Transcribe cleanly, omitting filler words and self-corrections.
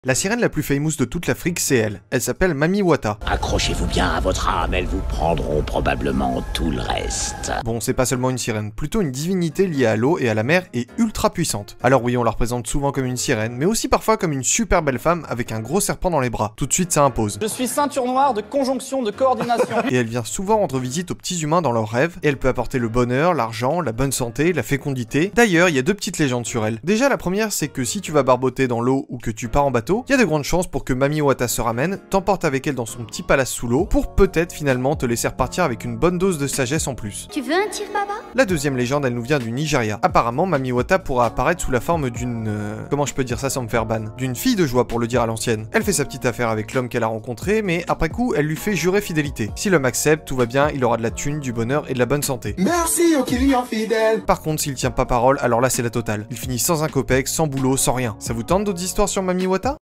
La sirène la plus famous de toute l'Afrique, c'est elle. Elle s'appelle Mami Wata. Accrochez-vous bien à votre âme, elles vous prendront probablement tout le reste. Bon, c'est pas seulement une sirène, plutôt une divinité liée à l'eau et à la mer et ultra puissante. Alors oui, on la représente souvent comme une sirène, mais aussi parfois comme une super belle femme avec un gros serpent dans les bras. Tout de suite, ça impose. Je suis ceinture noire de conjonction de coordination. Et elle vient souvent rendre visite aux petits humains dans leurs rêves, et elle peut apporter le bonheur, l'argent, la bonne santé, la fécondité. D'ailleurs, il y a deux petites légendes sur elle. Déjà, la première, c'est que si tu vas barboter dans l'eau ou que tu pars en bateau, il y a de grandes chances pour que Mami Wata se ramène, t'emporte avec elle dans son petit palace sous l'eau, pour peut-être finalement te laisser repartir avec une bonne dose de sagesse en plus. Tu veux un tir, baba? La deuxième légende, elle nous vient du Nigeria. Apparemment, Mami Wata pourra apparaître sous la forme d'une... comment je peux dire ça sans me faire ban? D'une fille de joie, pour le dire à l'ancienne. Elle fait sa petite affaire avec l'homme qu'elle a rencontré, mais après coup, elle lui fait jurer fidélité. Si l'homme accepte, tout va bien, il aura de la thune, du bonheur et de la bonne santé. Merci aux clients fidèles. Par contre, s'il tient pas parole, alors là c'est la totale. Il finit sans un copec, sans boulot, sans rien. Ça vous tente d'autres histoires sur Mami Wata?